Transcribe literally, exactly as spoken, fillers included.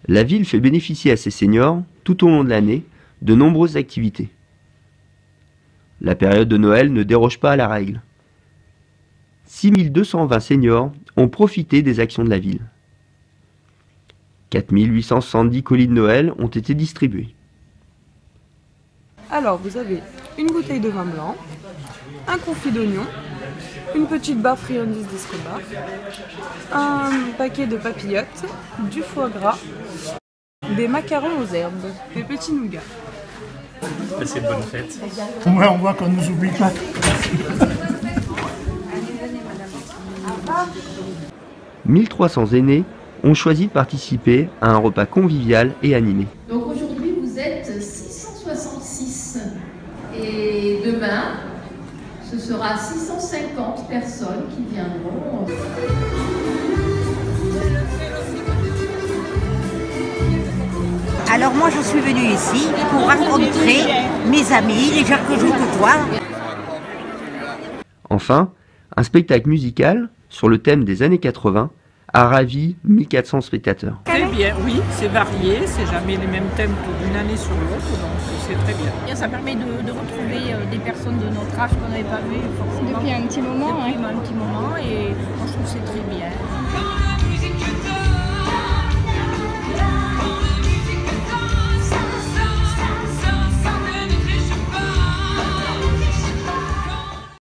La ville fait bénéficier à ses seniors, tout au long de l'année, de nombreuses activités. La période de Noël ne déroge pas à la règle. six mille deux cent vingt seniors ont profité des actions de la ville. quatre mille huit cent soixante-dix colis de Noël ont été distribués. Alors, vous avez une bouteille de vin blanc, un confit d'oignon, une petite barre friandise d'Escobar, un paquet de papillotes, du foie gras, des macarons aux herbes, des petits nougats. Passez de bonnes fêtes. Au moins, on voit qu'on ne nous oublie pas. mille trois cents aînés ont choisi de participer à un repas convivial et animé. Donc aujourd'hui, vous êtes six cent soixante-six et demain, ce sera six cent cinquante personnes qui viendront. Alors moi je suis venue ici pour rencontrer mes amis, les gens que je côtoie. Enfin, un spectacle musical sur le thème des années quatre-vingts a ravi mille quatre cents spectateurs. C'est bien, oui, c'est varié, c'est jamais les mêmes thèmes d'une année sur l'autre, donc c'est très bien. Ça permet de, de retrouver des personnes de notre âge qu'on n'avait pas vues forcément. Depuis un petit moment. Depuis ouais. un petit moment, et moi je trouve que c'est très bien.